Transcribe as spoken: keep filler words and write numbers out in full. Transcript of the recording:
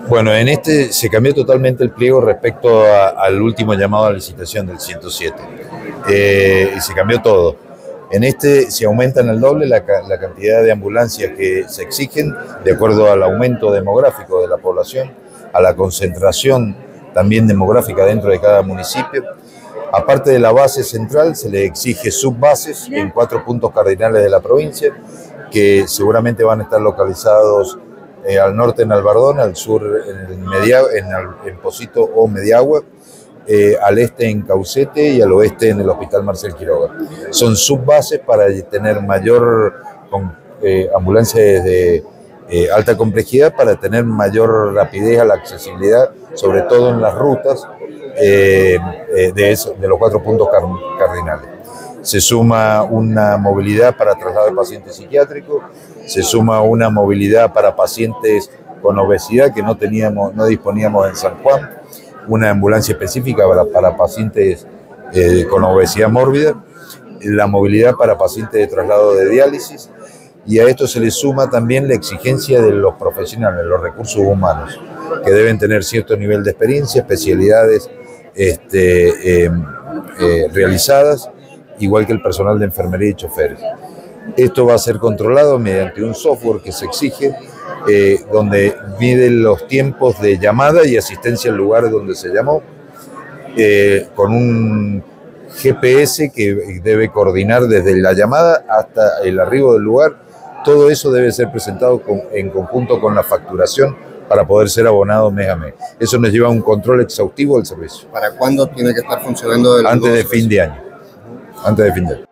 Bueno, en este se cambió totalmente el pliego respecto a, al último llamado a licitación del ciento siete. Eh, y se cambió todo. En este se aumenta en el doble la, la cantidad de ambulancias que se exigen de acuerdo al aumento demográfico de la población, a la concentración también demográfica dentro de cada municipio. Aparte de la base central, se le exige subbases en cuatro puntos cardinales de la provincia, que seguramente van a estar localizados eh, al norte en Albardón, al sur en, el Media, en, en Pocito o Mediagua, eh, al este en Caucete y al oeste en el Hospital Marcel Quiroga. Son subbases para tener mayor con, eh, ambulancias de eh, alta complejidad, para tener mayor rapidez a la accesibilidad, sobre todo en las rutas eh, eh, de, eso, de los cuatro puntos cardinales. Se suma una movilidad para traslado de pacientes psiquiátricos, se suma una movilidad para pacientes con obesidad que no teníamos, no disponíamos en San Juan, una ambulancia específica para, para pacientes eh, con obesidad mórbida, la movilidad para pacientes de traslado de diálisis, y a esto se le suma también la exigencia de los profesionales, los recursos humanos, que deben tener cierto nivel de experiencia, especialidades este, eh, eh, realizadas, igual que el personal de enfermería y choferes. Esto va a ser controlado mediante un software que se exige, eh, donde mide los tiempos de llamada y asistencia al lugar donde se llamó, eh, con un G P S que debe coordinar desde la llamada hasta el arribo del lugar. Todo eso debe ser presentado con, en conjunto con la facturación para poder ser abonado mes a mes. Eso nos lleva a un control exhaustivo del servicio. ¿Para cuándo tiene que estar funcionando el Antes de fin de año. Antes de fin de año.